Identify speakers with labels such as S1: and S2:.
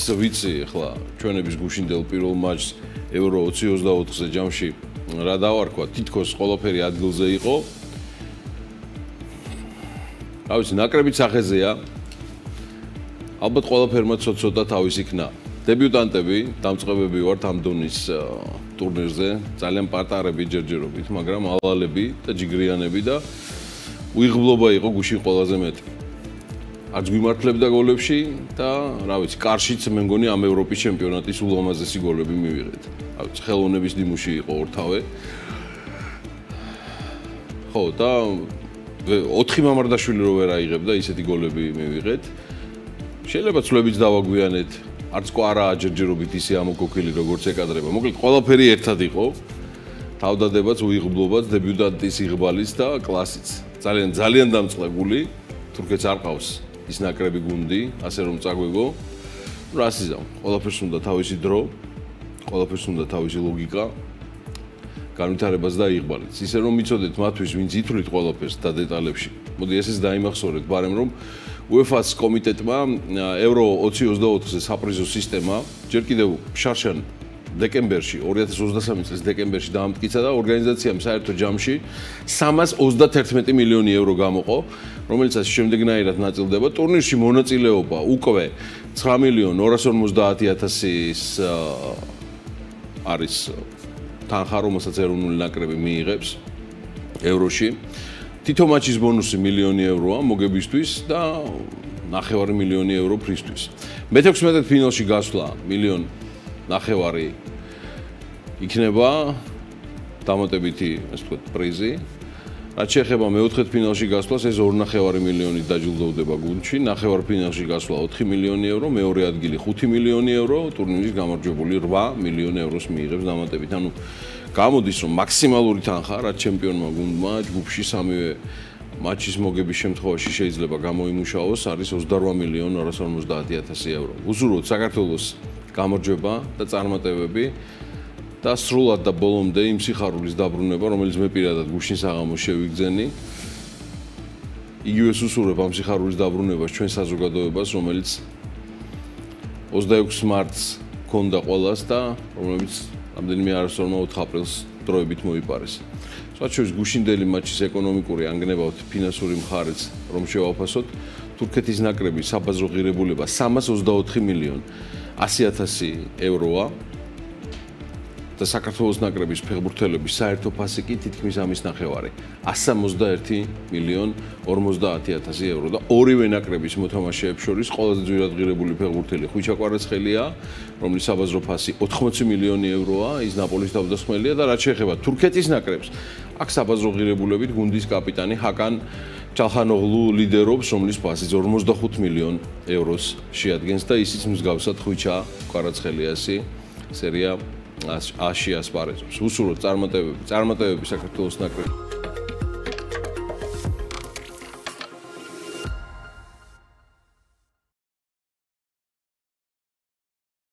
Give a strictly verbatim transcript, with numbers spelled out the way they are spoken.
S1: ვიცი ახლა ჩვენების გუშინდელ პირველ მატჩს ევრო ოცი ოცდაოთხზე ჯამში რა დავარქვა, თითქოს ყველაფერი ადგილზე იყო. რა ვიცი, ნაკრებიც ახეზეა. ალბათ ყველაფერმა ცოტ-ცოტა თავის იქნა. დებიუტანტები, დამწყებები ვართ ამ დონის ტურნირზე, ძალიან პატარები ჯერჯერობით, მაგრამ ალალები და ჯიგრიანები და უიღბლობა იყო გუშინ ყველაზე მეტი. არც გვიმართლებდა გოლებში და რა ვიცი, კარშიც მე მგონი ამ ევროპის ჩემპიონატის ულამაზესი გოლები მივიღეთ. რა ვიცი, ხელოვნების დიმუში იყო ორთავე. ხო, და ოთხი მამარდაშვილი რო ვერ აიღებდა, ისეთი გოლები მივიღეთ. შეიძლება ცვლებიც დავაგვიანეთ. არც კვარაა ჯერჯერობით ისე ამოკოქილი როგორც ეკადრება. მოკლედ ყველაფერი ერთად იყო. თავდადებაც, უიღბლობაც, დებიუტანტის იღბალის და კლასიც. ძალიან ძალიან დამწყებული. თურქეთს არ ყავს ის ნაკრები გუნდი, ასე რომ წაგვიგო. რა სიზამ, ყველაფერს უნდა თავისი დრო, ყველაფერს უნდა თავისი ლოგიკა. განვითარებას და იღბალიც. ისე რომ მიცოდეთ მათთვის, ვინც ითვლით ყველაფერს და დეტალებში. მოდი ესეც დაიმახსოვრეთ, ბარემ რომ UEFA-ს კომიტეტმა ევრო ოცი ოცდაოთხზე საპრიზო სისტემა ჯერ კიდევ შარშან დეკემბერში, ორი ათას ოცდასამი წლის დეკემბერში დაამტკიცა და ორგანიზაციამ საერთო ჯამში სამას ოცდაათერთმეტი მილიონი ევრო გამოყო, რომელიცაც შემდეგნაირად ნაწილდება. ტურნირში მონაწილეობა უკვე ცხრა მილიონ ორას ორმოცდაათი ათასის არის თანხა, რომელსაც ეროვნული ნაკრები მიიღებს ევროში. თითო მატჩის ბონუსი მილიონი ევროა მოგებისთვის და ნახევარი მილიონი ევრო პრიზისთვის. მეთექვსმეტე ფინალში გასვლა მილიონ ნახევარი იქნება დამატებითი, ასე ვთქვათ, პრიზი. რაც შეეხება მეოთხე ფინალში გასვლას, ეს ორი ნახევარი მილიონი დაჯილდოვდება გუნდში, ნახევარ ფინალში გასვლა ოთხი მილიონი ევრო, მეორე ადგილი ხუთი მილიონი ევრო, ტურნირის გამარჯვებული რვა მილიონი ევროს მიიღებს დამატებით. ანუ გამოდის რომ მაქსიმალური თანხა, რაც ჩემპიონმა გუნდმა ჯგუფში სამივე მატჩის მოგების შემთხვევაში შეიძლება გამოიმუშაოს, არის ოცდარვა მილიონ ორას ორმოცდაათი ათასი ევრო. უსურვოთ საქართველოს გამარჯვება და წარმატებები და სრულად და ბოლომდე იმ სიხარულის დაბრუნება, რომელიც მე პირადად გუშინ საღამოს შევიგზენი. იგივე უსურვებ ამ სიხარულის დაბრუნებას ჩვენ საზოგადოებას, რომელიც ოცდაექვსი მარტს ქონდა ყველას და რომელიც რამდენიმე არასწორმა ოთხ აპრილს დროებით მოიპარეს. სხვათა შორის გუშინდელი მატჩის ეკონომიკური ანგნებავთ ფინანსური მხარეც რომ შევაფასოთ, თურქეთის ნაკრების საბაზრო ღირებულება სამას ოცდაოთხი მილიონ ასი ათასი ევროა და საქართველოს ნაკრების ფეხბურთელების საერთო ფასი კი თითქმის ამის ნახევარი ასი სამოცდაერთი მილიონ ორმოცდაათი ათასი ევრო და ორივე ნაკრების მოთამაშეებს შორის ყველაზე ძვირად ღირებული ფეხბურთელი ხვიჩა კვარაცხელია, რომლის საბაზრო ფასი ოთხმოცი მილიონი ევროა, ის ნაპოლის თავდამსხმელია და რაც შეეხება თურქეთის ნაკრებს, აქ საბაზრო ღირებულებით გუნდის კაპიტანი ჰაკან ჩალხანოღლუ ლიდერობს, რომლის ფასიც ორმოცდახუთ მილიონ ევროს შეადგენს და ისიც მსგავსად ხვიჩა კვარაცხელიასი სერია აში ასპარეზობს. უსურვოთ წარმატებები, წარმატებები საქართველოს ნაკრებს.